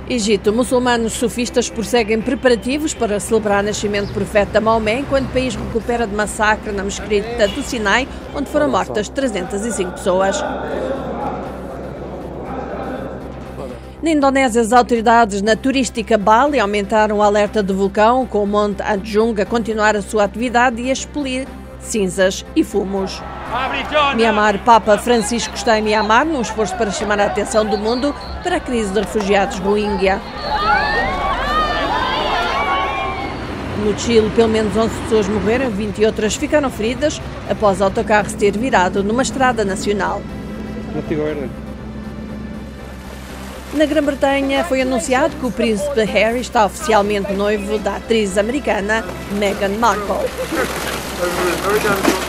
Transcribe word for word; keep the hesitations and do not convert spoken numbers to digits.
Egito, muçulmanos sufistas prosseguem preparativos para celebrar o nascimento do profeta Maomé, enquanto o país recupera de massacre na mesquita do Sinai, onde foram mortas trezentas e cinco pessoas. Na Indonésia, as autoridades na turística Bali aumentaram o alerta de vulcão, com o Monte Agung a continuar a sua atividade e a expelir cinzas e fumos. Myanmar, Papa Francisco está em Myanmar num esforço para chamar a atenção do mundo para a crise de refugiados Rohingya. No Chile, pelo menos onze pessoas morreram e vinte outras ficaram feridas após o autocarro se ter virado numa estrada nacional. Na Grã-Bretanha foi anunciado que o príncipe Harry está oficialmente noivo da atriz americana Meghan Markle.